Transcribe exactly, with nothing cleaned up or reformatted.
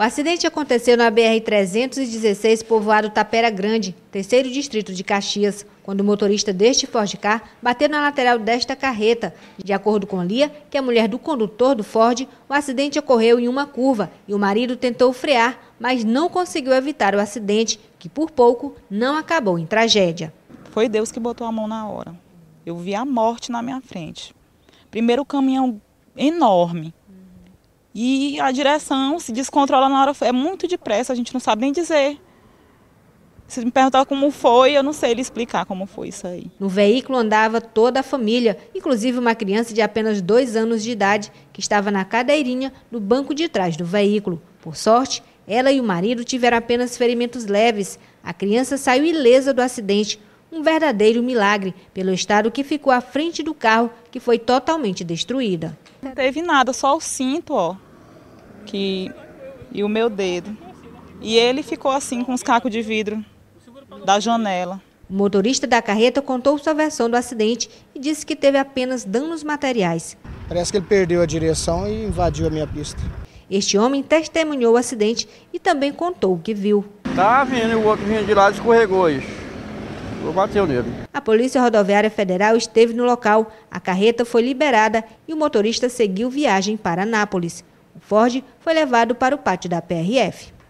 O acidente aconteceu na B R trezentos e dezesseis, povoado Tapera Grande, terceiro distrito de Caxias, quando o motorista deste Ford Ka bateu na lateral desta carreta. De acordo com Lia, que é mulher do condutor do Ford, o acidente ocorreu em uma curva e o marido tentou frear, mas não conseguiu evitar o acidente, que por pouco não acabou em tragédia. Foi Deus que botou a mão na hora. Eu vi a morte na minha frente. Primeiro o caminhão enorme. E a direção se descontrola na hora, é muito depressa, a gente não sabe nem dizer. Se me perguntar como foi, eu não sei lhe explicar como foi isso aí. No veículo andava toda a família, inclusive uma criança de apenas dois anos de idade, que estava na cadeirinha no banco de trás do veículo. Por sorte, ela e o marido tiveram apenas ferimentos leves. A criança saiu ilesa do acidente, um verdadeiro milagre, pelo estado que ficou à frente do carro, que foi totalmente destruída. Não teve nada, só o cinto, ó, que, e o meu dedo. E ele ficou assim com os cacos de vidro da janela. O motorista da carreta contou sua versão do acidente e disse que teve apenas danos materiais. Parece que ele perdeu a direção e invadiu a minha pista. Este homem testemunhou o acidente e também contou o que viu. Tá vindo e o outro vinha de lá e escorregou isso. Bateu nele. A Polícia Rodoviária Federal esteve no local, a carreta foi liberada e o motorista seguiu viagem para Anápolis. O Ford foi levado para o pátio da P R F.